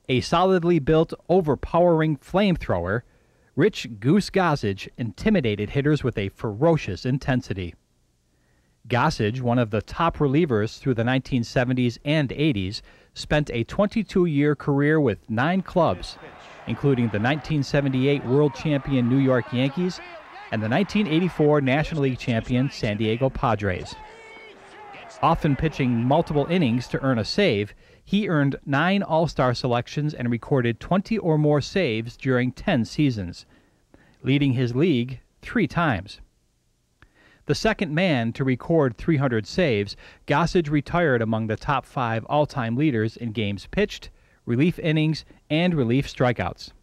A solidly built, overpowering flamethrower, Rich Goose Gossage intimidated hitters with a ferocious intensity. Gossage, one of the top relievers through the 1970s and 80s, spent a 22-year career with 9 clubs, including the 1978 World Champion New York Yankees and the 1984 National League champion San Diego Padres. Often pitching multiple innings to earn a save, he earned 9 All-Star selections and recorded 20 or more saves during 10 seasons, leading his league 3 times. The second man to record 300 saves, Gossage retired among the top 5 all-time leaders in games pitched, relief innings, and relief strikeouts.